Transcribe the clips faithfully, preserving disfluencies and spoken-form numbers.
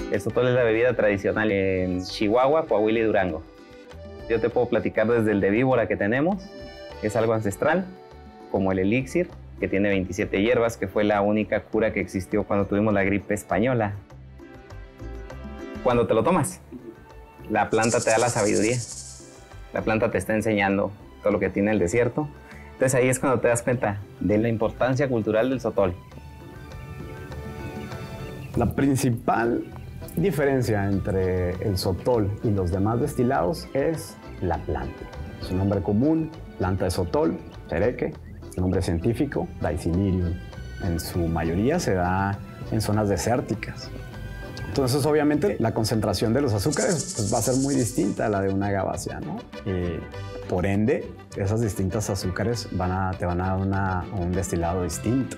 El sotol es la bebida tradicional en Chihuahua, Coahuila y Durango. Yo te puedo platicar desde el de víbora que tenemos, es algo ancestral, como el elixir, que tiene veintisiete hierbas, que fue la única cura que existió cuando tuvimos la gripe española. Cuando te lo tomas, la planta te da la sabiduría. La planta te está enseñando todo lo que tiene el desierto. Entonces ahí es cuando te das cuenta de la importancia cultural del sotol. La principal diferencia entre el sotol y los demás destilados es la planta. Su nombre común, planta de sotol, cereque. Su nombre científico, Daicilirium. En su mayoría se da en zonas desérticas. Entonces, obviamente, la concentración de los azúcares pues, va a ser muy distinta a la de una agavacea, ¿no? Y, por ende, esas distintas azúcares van a, te van a dar una, un destilado distinto.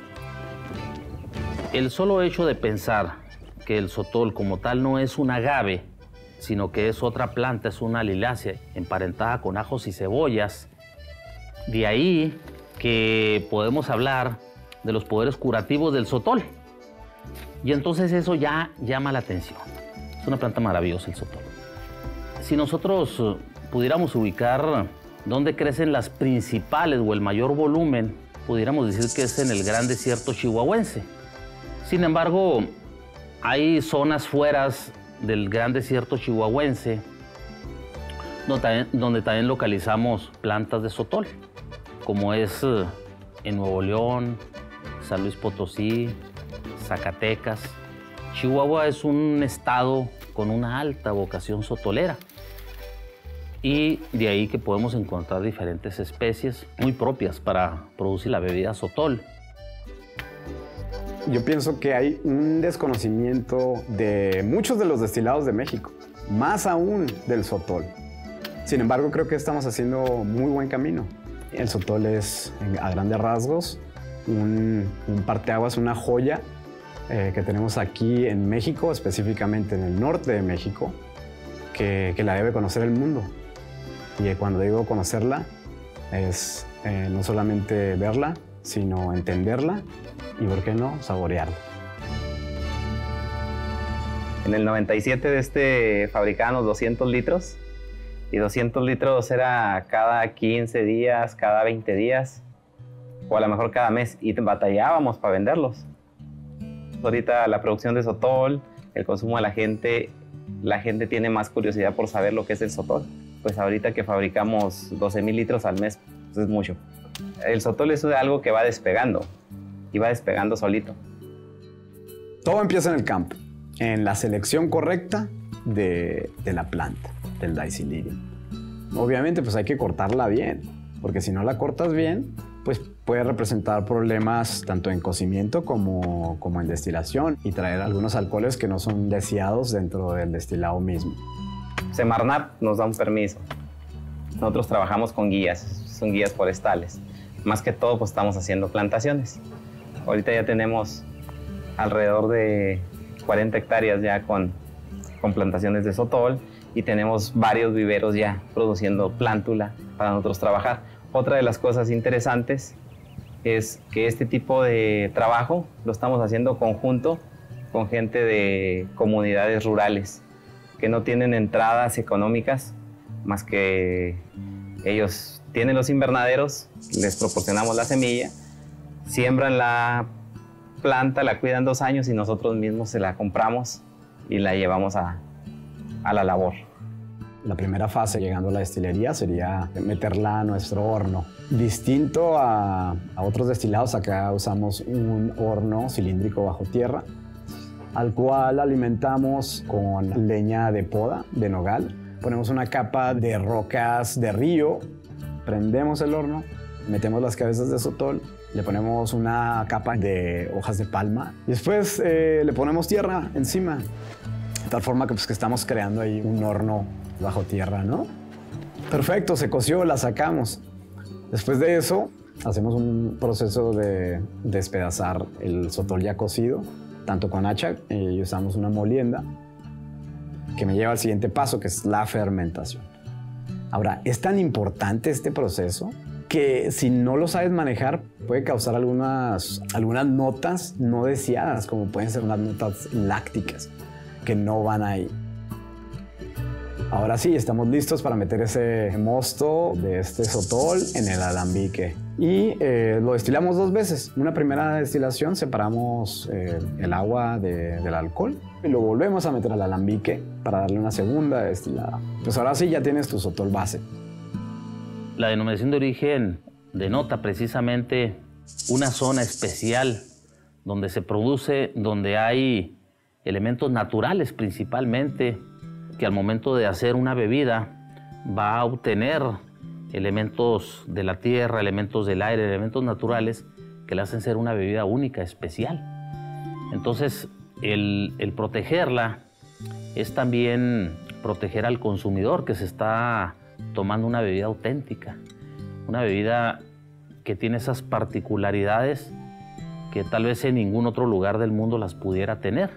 El solo hecho de pensar que el sotol como tal no es un agave, sino que es otra planta, es una lilácea emparentada con ajos y cebollas, de ahí que podemos hablar de los poderes curativos del sotol. Y entonces eso ya llama la atención. Es una planta maravillosa el sotol. Si nosotros pudiéramos ubicar dónde crecen las principales o el mayor volumen, pudiéramos decir que es en el gran desierto chihuahuense. Sin embargo, hay zonas fuera del gran desierto chihuahuense donde también, donde también localizamos plantas de sotol, como es en Nuevo León, San Luis Potosí, Zacatecas. Chihuahua es un estado con una alta vocación sotolera y de ahí que podemos encontrar diferentes especies muy propias para producir la bebida sotol. Yo pienso que hay un desconocimiento de muchos de los destilados de México, más aún del sotol. Sin embargo, creo que estamos haciendo muy buen camino. El sotol es, a grandes rasgos, un, un parteaguas, una joya eh, que tenemos aquí en México, específicamente en el norte de México, que, que la debe conocer el mundo. Y cuando digo conocerla, es eh, no solamente verla, sino entenderla y, ¿por qué no?, saborearla. En el noventa y siete de este fabricábamos doscientos litros y doscientos litros era cada quince días, cada veinte días o a lo mejor cada mes y batallábamos para venderlos. Ahorita la producción de sotol, el consumo de la gente, la gente tiene más curiosidad por saber lo que es el sotol. Pues ahorita que fabricamos doce mil litros al mes, pues es mucho. El sotol es algo que va despegando y va despegando solito. Todo empieza en el campo, en la selección correcta de, de la planta, del Daicilirium. Obviamente, pues hay que cortarla bien, porque si no la cortas bien, pues puede representar problemas tanto en cocimiento como, como en destilación y traer algunos alcoholes que no son deseados dentro del destilado mismo. Semarnat nos da un permiso. Nosotros trabajamos con guías, son guías forestales. Más que todo, pues estamos haciendo plantaciones. Ahorita ya tenemos alrededor de cuarenta hectáreas ya con, con plantaciones de sotol y tenemos varios viveros ya produciendo plántula para nosotros trabajar. Otra de las cosas interesantes es que este tipo de trabajo lo estamos haciendo conjunto con gente de comunidades rurales que no tienen entradas económicas más que ellos tienen los invernaderos, les proporcionamos la semilla, siembran la planta, la cuidan dos años y nosotros mismos se la compramos y la llevamos a, a la labor. La primera fase, llegando a la destilería, sería meterla a nuestro horno. Distinto a, a otros destilados, acá usamos un horno cilíndrico bajo tierra, al cual alimentamos con leña de poda, de nogal. Ponemos una capa de rocas de río, prendemos el horno, metemos las cabezas de sotol, le ponemos una capa de hojas de palma y después eh, le ponemos tierra encima. De tal forma que, pues, que estamos creando ahí un horno bajo tierra, ¿no? Perfecto, se coció, la sacamos. Después de eso, hacemos un proceso de despedazar el sotol ya cocido, tanto con hacha, y usamos una molienda, que me lleva al siguiente paso, que es la fermentación. Ahora, es tan importante este proceso que si no lo sabes manejar, puede causar algunas, algunas notas no deseadas, como pueden ser unas notas lácticas. que no van ahí. Ahora sí, estamos listos para meter ese mosto de este sotol en el alambique. Y eh, lo destilamos dos veces. Una primera destilación, separamos eh, el agua de, del alcohol y lo volvemos a meter al alambique para darle una segunda destilada. Pues ahora sí ya tienes tu sotol base. La denominación de origen denota precisamente una zona especial donde se produce, donde hay elementos naturales principalmente, que al momento de hacer una bebida va a obtener elementos de la tierra, elementos del aire, elementos naturales que le hacen ser una bebida única, especial. Entonces, el, el protegerla es también proteger al consumidor que se está tomando una bebida auténtica, una bebida que tiene esas particularidades que tal vez en ningún otro lugar del mundo las pudiera tener.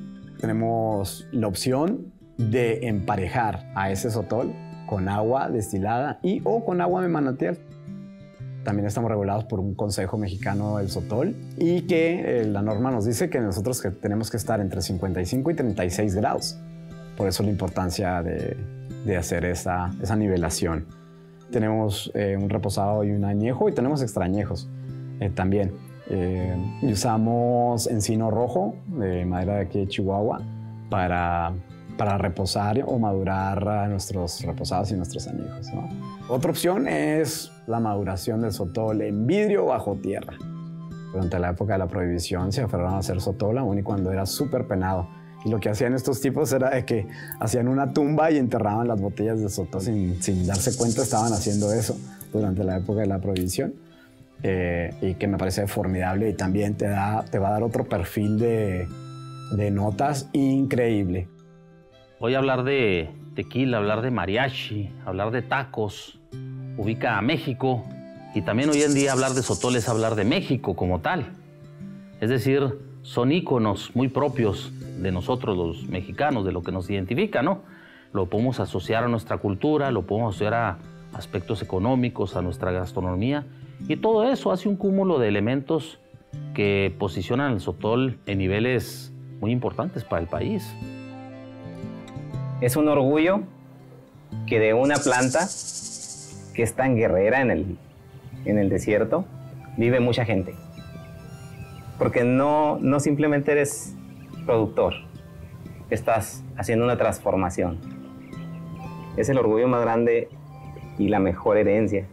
Tenemos la opción de emparejar a ese sotol con agua destilada y o con agua de manantial. También estamos regulados por un Consejo Mexicano del Sotol y que eh, la norma nos dice que nosotros que tenemos que estar entre cincuenta y cinco y treinta y seis grados. Por eso la importancia de, de hacer esa, esa nivelación. Tenemos eh, un reposado y un añejo y tenemos extrañejos eh, también. Eh, y usamos encino rojo de madera de aquí de Chihuahua para, para reposar o madurar nuestros reposados y nuestros añejos, ¿no? Otra opción es la maduración del sotol en vidrio bajo tierra. Durante la época de la prohibición se aferraron a hacer sotol aún y cuando era súper penado. Y lo que hacían estos tipos era de que hacían una tumba y enterraban las botellas de sotol sin, sin darse cuenta, estaban haciendo eso durante la época de la prohibición. Eh, y que me parece formidable y también te, da, te va a dar otro perfil de, de notas increíble. Hoy hablar de tequila, hablar de mariachi, hablar de tacos, ubica a México, y también hoy en día hablar de sotol es hablar de México como tal. Es decir, son íconos muy propios de nosotros los mexicanos, de lo que nos identifica, ¿no? Lo podemos asociar a nuestra cultura, lo podemos asociar a aspectos económicos, a nuestra gastronomía, y todo eso hace un cúmulo de elementos que posicionan el sotol en niveles muy importantes para el país. Es un orgullo que de una planta que es tan guerrera en el, en el desierto, vive mucha gente. Porque no, no simplemente eres productor, estás haciendo una transformación. Es el orgullo más grande y la mejor herencia.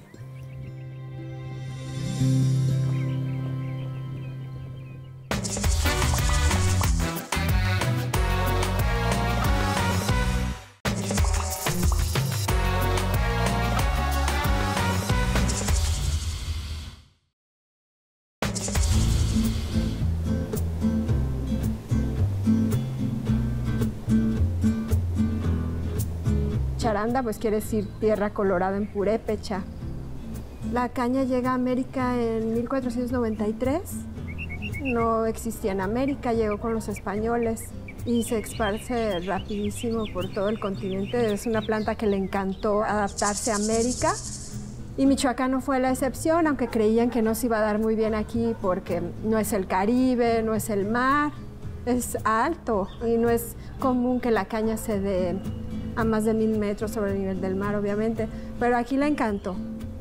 Charanda, pues quiere decir tierra colorada en purépecha. La caña llega a América en mil cuatrocientos noventa y tres. No existía en América, llegó con los españoles y se esparce rapidísimo por todo el continente. Es una planta que le encantó adaptarse a América. Y Michoacán no fue la excepción, aunque creían que no se iba a dar muy bien aquí porque no es el Caribe, no es el mar, es alto y no es común que la caña se dé a más de mil metros sobre el nivel del mar, obviamente, pero aquí le encantó.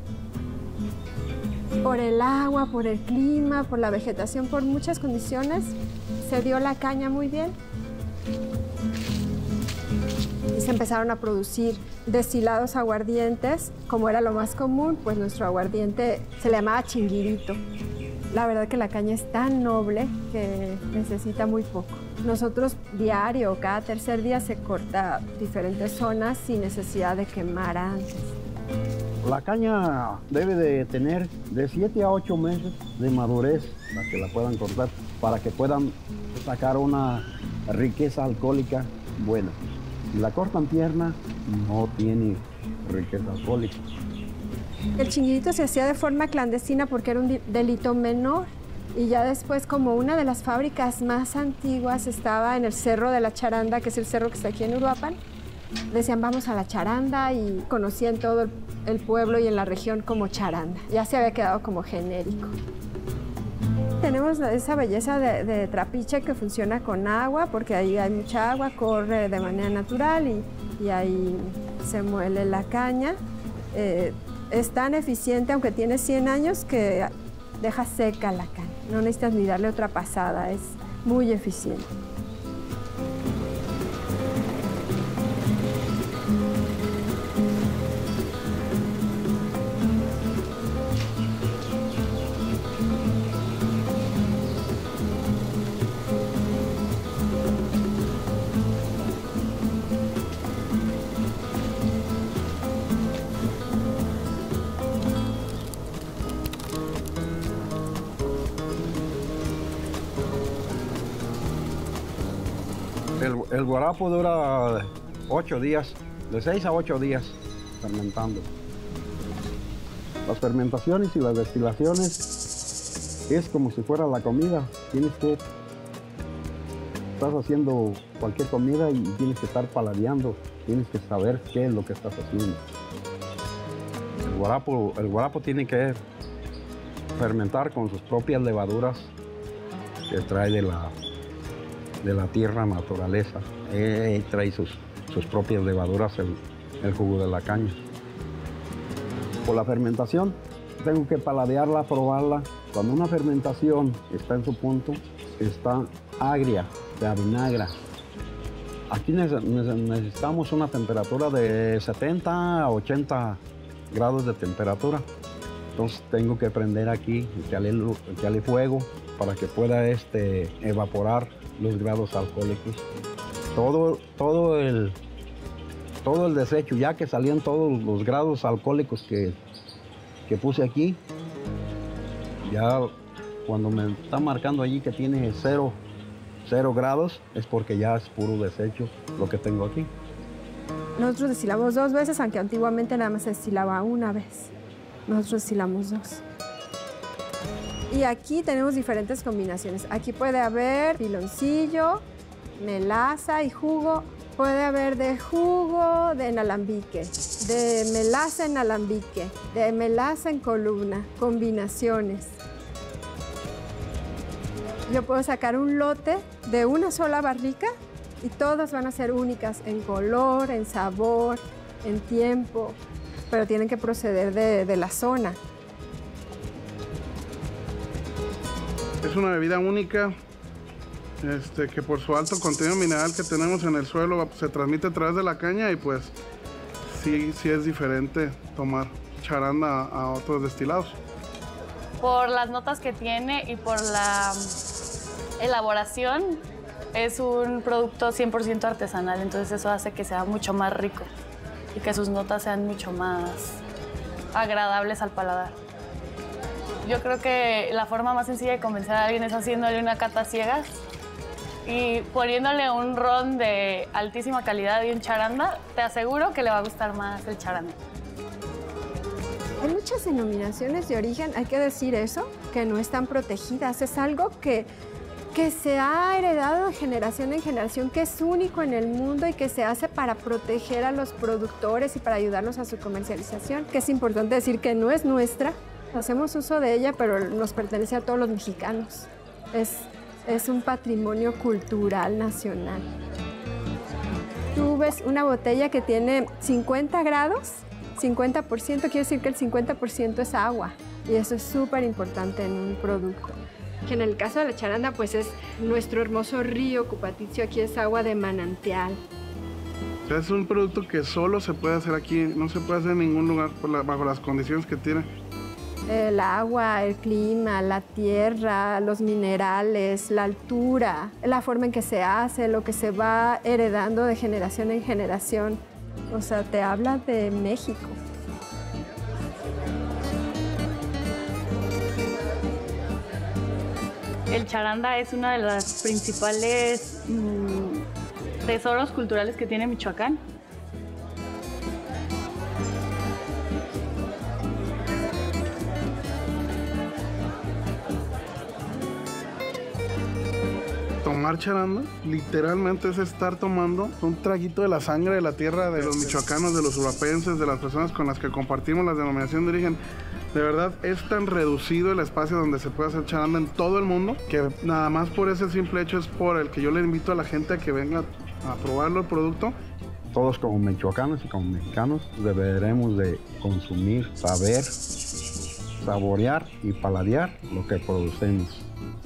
Por el agua, por el clima, por la vegetación, por muchas condiciones, se dio la caña muy bien. Y se empezaron a producir destilados aguardientes, como era lo más común, pues nuestro aguardiente se le llamaba chinguirito. La verdad que la caña es tan noble que necesita muy poco. Nosotros diario, cada tercer día se corta diferentes zonas sin necesidad de quemar antes. La caña debe de tener de siete a ocho meses de madurez para que la puedan cortar, para que puedan sacar una riqueza alcohólica buena. Si la cortan tierna, no tiene riqueza alcohólica. El chinguirito se hacía de forma clandestina porque era un delito menor. Y ya después, como una de las fábricas más antiguas estaba en el Cerro de la Charanda, que es el cerro que está aquí en Uruapan, decían vamos a la Charanda y conocían todo el, el pueblo y en la región como Charanda. Ya se había quedado como genérico. tenemos esa belleza de, de trapiche que funciona con agua, porque ahí hay mucha agua, corre de manera natural y, y ahí se muele la caña. Eh, es tan eficiente, aunque tiene cien años, que deja seca la caña. No necesitas ni darle otra pasada, es muy eficiente. El, el guarapo dura ocho días, de seis a ocho días fermentando. Las fermentaciones y las destilaciones es como si fuera la comida. Tienes que, estás haciendo cualquier comida y tienes que estar paladeando, tienes que saber qué es lo que estás haciendo. El guarapo, el guarapo tiene que fermentar con sus propias levaduras que trae de la de la tierra naturaleza. Eh, trae sus, sus propias levaduras el, el jugo de la caña. Por la fermentación tengo que paladearla, probarla. Cuando una fermentación está en su punto, está agria, se avinagra. Aquí necesitamos una temperatura de setenta a ochenta grados de temperatura. Entonces tengo que prender aquí, echarle, echarle fuego para que pueda este, evaporar los grados alcohólicos. Todo, todo, el, todo el desecho, ya que salían todos los grados alcohólicos que, que puse aquí, ya cuando me está marcando allí que tiene cero, cero grados, es porque ya es puro desecho lo que tengo aquí. Nosotros destilamos dos veces, aunque antiguamente nada más se destilaba una vez. Nosotros destilamos dos. Y aquí tenemos diferentes combinaciones. Aquí puede haber piloncillo, melaza y jugo. Puede haber de jugo de en alambique, de melaza en alambique, de melaza en columna, combinaciones. Yo puedo sacar un lote de una sola barrica y todas van a ser únicas en color, en sabor, en tiempo, pero tienen que proceder de, de la zona. Es una bebida única, este, que por su alto contenido mineral que tenemos en el suelo se transmite a través de la caña y pues sí, sí es diferente tomar charanda a, a otros destilados. Por las notas que tiene y por la elaboración, es un producto cien por ciento artesanal, entonces eso hace que sea mucho más rico y que sus notas sean mucho más agradables al paladar. Yo creo que la forma más sencilla de convencer a alguien es haciéndole una cata ciegas y poniéndole un ron de altísima calidad y un charanda. Te aseguro que le va a gustar más el charanda. Hay muchas denominaciones de origen, hay que decir eso, que no están protegidas. Es algo que, que se ha heredado de generación en generación, que es único en el mundo y que se hace para proteger a los productores y para ayudarnos a su comercialización. Que es importante decir que no es nuestra. Hacemos uso de ella, pero nos pertenece a todos los mexicanos. Es, es un patrimonio cultural nacional. Tú ves una botella que tiene cincuenta grados, cincuenta por ciento, quiere decir que el cincuenta por ciento es agua. Y eso es súper importante en un producto. Que en el caso de la charanda, pues es nuestro hermoso río Cupaticio, aquí es agua de manantial. Es un producto que solo se puede hacer aquí, no se puede hacer en ningún lugar por la, bajo las condiciones que tiene. El agua, el clima, la tierra, los minerales, la altura, la forma en que se hace, lo que se va heredando de generación en generación. O sea, te habla de México. El charanda es una de las principales mmm, tesoros culturales que tiene Michoacán. Tomar charanda literalmente es estar tomando un traguito de la sangre de la tierra de los michoacanos, de los uruapenses, de las personas con las que compartimos la denominación de origen. De verdad, es tan reducido el espacio donde se puede hacer charanda en todo el mundo que nada más por ese simple hecho es por el que yo le invito a la gente a que venga a probarlo el producto. Todos como michoacanos y como mexicanos deberemos de consumir, saber, saborear y paladear lo que producemos.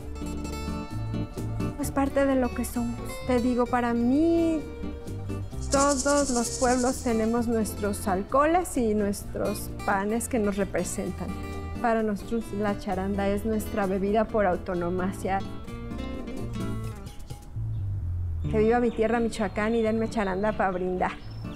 Es parte de lo que somos. Te digo, para mí, todos los pueblos tenemos nuestros alcoholes y nuestros panes que nos representan. Para nosotros la charanda es nuestra bebida por autonomía. Que viva mi tierra, Michoacán, y denme charanda para brindar.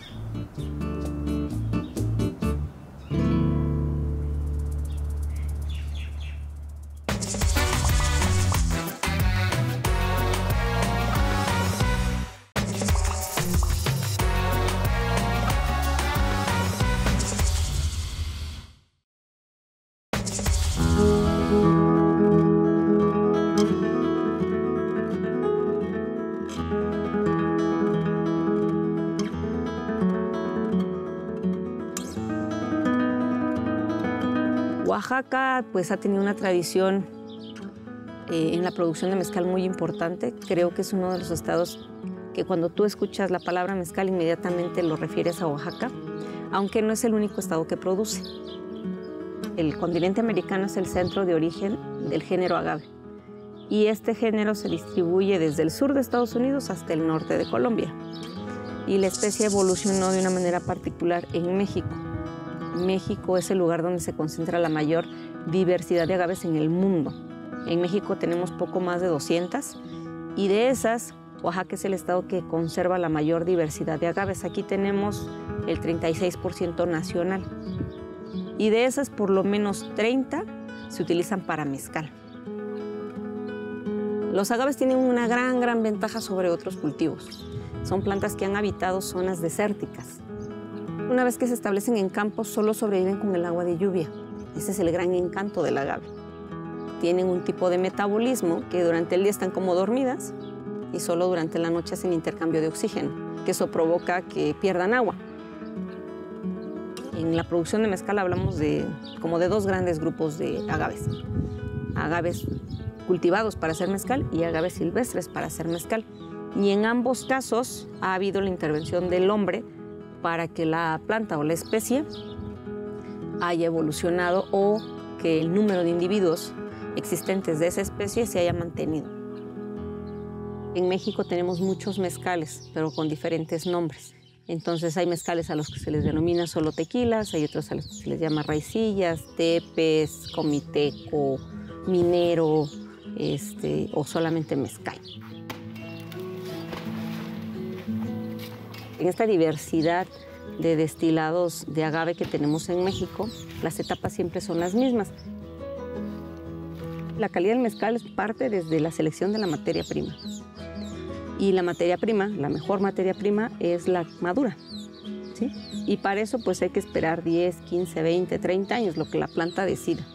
Oaxaca pues, ha tenido una tradición eh, en la producción de mezcal muy importante. Creo que es uno de los estados que cuando tú escuchas la palabra mezcal inmediatamente lo refieres a Oaxaca, aunque no es el único estado que produce. El continente americano es el centro de origen del género agave y este género se distribuye desde el sur de Estados Unidos hasta el norte de Colombia y la especie evolucionó de una manera particular en México. México es el lugar donde se concentra la mayor diversidad de agaves en el mundo. En México tenemos poco más de doscientas y de esas, Oaxaca es el estado que conserva la mayor diversidad de agaves. Aquí tenemos el treinta y seis por ciento nacional y de esas por lo menos treinta se utilizan para mezcal. Los agaves tienen una gran, gran ventaja sobre otros cultivos. Son plantas que han habitado zonas desérticas. Una vez que se establecen en campos, solo sobreviven con el agua de lluvia. Ese es el gran encanto del agave. Tienen un tipo de metabolismo que durante el día están como dormidas y solo durante la noche hacen intercambio de oxígeno, que eso provoca que pierdan agua. En la producción de mezcal hablamos de, como de dos grandes grupos de agaves. Agaves cultivados para hacer mezcal y agaves silvestres para hacer mezcal. Y en ambos casos ha habido la intervención del hombre para que la planta o la especie haya evolucionado o que el número de individuos existentes de esa especie se haya mantenido. En México tenemos muchos mezcales, pero con diferentes nombres. Entonces hay mezcales a los que se les denomina solo tequilas, hay otros a los que se les llama raicillas, tepes, comiteco, minero, este, o solamente mezcal. En esta diversidad de destilados de agave que tenemos en México, las etapas siempre son las mismas. La calidad del mezcal parte desde la selección de la materia prima. Y la materia prima, la mejor materia prima, es la madura, ¿sí? Y para eso pues hay que esperar diez, quince, veinte, treinta años, lo que la planta decida.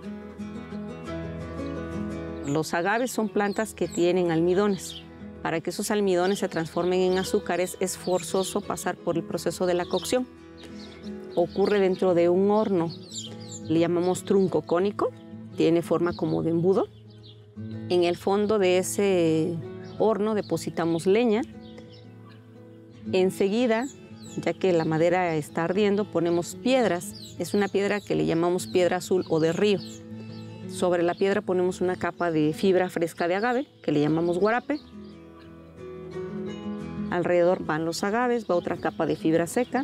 Los agaves son plantas que tienen almidones. Para que esos almidones se transformen en azúcares es forzoso pasar por el proceso de la cocción. Ocurre dentro de un horno, le llamamos trunco cónico, tiene forma como de embudo. En el fondo de ese horno depositamos leña. Enseguida, ya que la madera está ardiendo, ponemos piedras. Es una piedra que le llamamos piedra azul o de río. Sobre la piedra ponemos una capa de fibra fresca de agave, que le llamamos guarape. Alrededor van los agaves, va otra capa de fibra seca,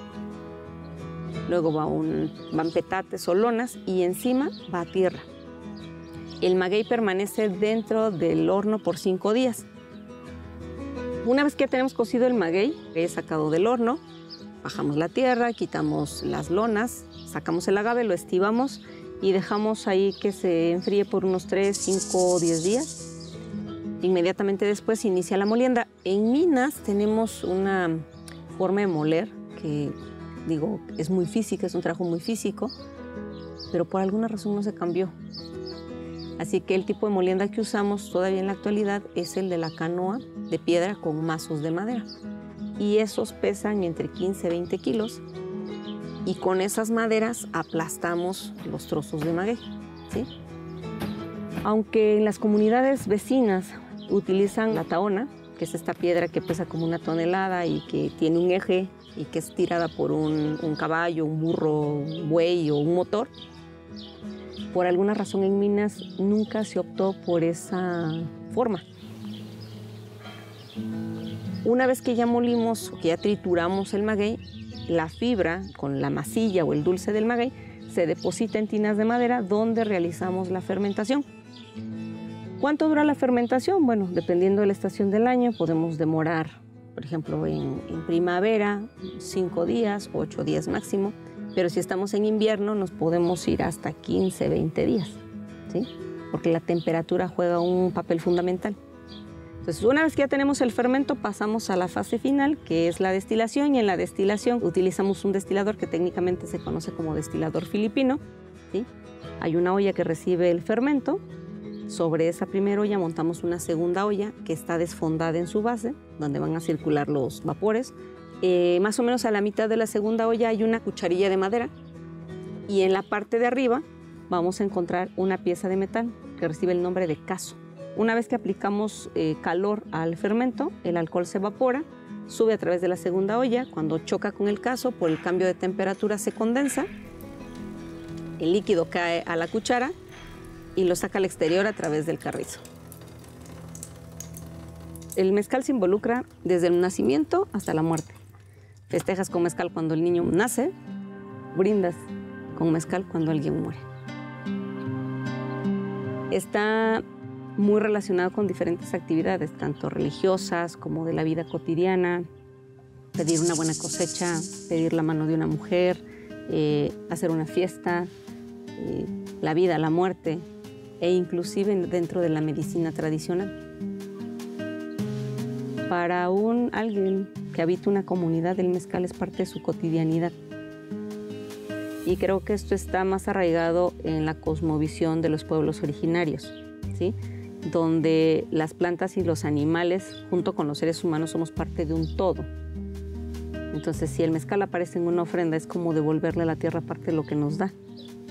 luego va un, van petates o lonas y encima va tierra. El maguey permanece dentro del horno por cinco días. Una vez que ya tenemos cocido el maguey, es sacado del horno, bajamos la tierra, quitamos las lonas, sacamos el agave, lo estivamos y dejamos ahí que se enfríe por unos tres, cinco o diez días. Inmediatamente después inicia la molienda. En Minas tenemos una forma de moler que, digo, es muy física, es un trabajo muy físico, pero por alguna razón no se cambió. Así que el tipo de molienda que usamos todavía en la actualidad es el de la canoa de piedra con mazos de madera. Y esos pesan entre quince y veinte kilos y con esas maderas aplastamos los trozos de maguey, ¿sí? Aunque en las comunidades vecinas utilizan la tahona, que es esta piedra que pesa como una tonelada y que tiene un eje y que es tirada por un, un caballo, un burro, un buey o un motor, por alguna razón en Minas nunca se optó por esa forma. Una vez que ya molimos, que ya trituramos el maguey, la fibra con la masilla o el dulce del maguey se deposita en tinas de madera donde realizamos la fermentación. ¿Cuánto dura la fermentación? Bueno, dependiendo de la estación del año, podemos demorar, por ejemplo, en, en primavera, cinco días, ocho días máximo, pero si estamos en invierno nos podemos ir hasta quince, veinte días, ¿sí? Porque la temperatura juega un papel fundamental. Entonces, una vez que ya tenemos el fermento, pasamos a la fase final, que es la destilación, y en la destilación utilizamos un destilador que técnicamente se conoce como destilador filipino, ¿sí? Hay una olla que recibe el fermento. Sobre esa primera olla montamos una segunda olla que está desfondada en su base, donde van a circular los vapores. Eh, más o menos a la mitad de la segunda olla hay una cucharilla de madera y en la parte de arriba vamos a encontrar una pieza de metal que recibe el nombre de cazo. Una vez que aplicamos eh, calor al fermento, el alcohol se evapora, sube a través de la segunda olla. Cuando choca con el cazo, por el cambio de temperatura se condensa, el líquido cae a la cuchara y lo saca al exterior a través del carrizo. El mezcal se involucra desde el nacimiento hasta la muerte. Festejas con mezcal cuando el niño nace, brindas con mezcal cuando alguien muere. Está muy relacionado con diferentes actividades, tanto religiosas como de la vida cotidiana, pedir una buena cosecha, pedir la mano de una mujer, eh, hacer una fiesta, eh, la vida, la muerte, e inclusive dentro de la medicina tradicional. Para un alguien que habita una comunidad, el mezcal es parte de su cotidianidad. Y creo que esto está más arraigado en la cosmovisión de los pueblos originarios, ¿sí? Donde las plantas y los animales, junto con los seres humanos, somos parte de un todo. Entonces, si el mezcal aparece en una ofrenda, es como devolverle a la tierra parte de lo que nos da.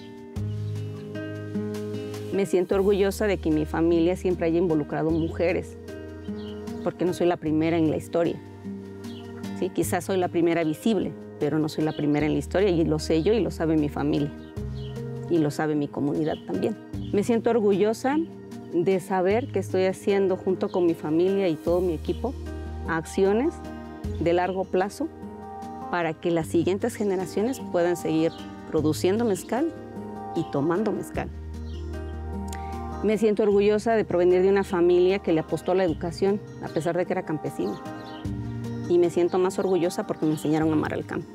Me siento orgullosa de que mi familia siempre haya involucrado mujeres, porque no soy la primera en la historia. Sí, quizás soy la primera visible, pero no soy la primera en la historia, y lo sé yo y lo sabe mi familia, y lo sabe mi comunidad también. Me siento orgullosa de saber que estoy haciendo, junto con mi familia y todo mi equipo, acciones de largo plazo para que las siguientes generaciones puedan seguir produciendo mezcal y tomando mezcal. Me siento orgullosa de provenir de una familia que le apostó a la educación, a pesar de que era campesina. Y me siento más orgullosa porque me enseñaron a amar el campo.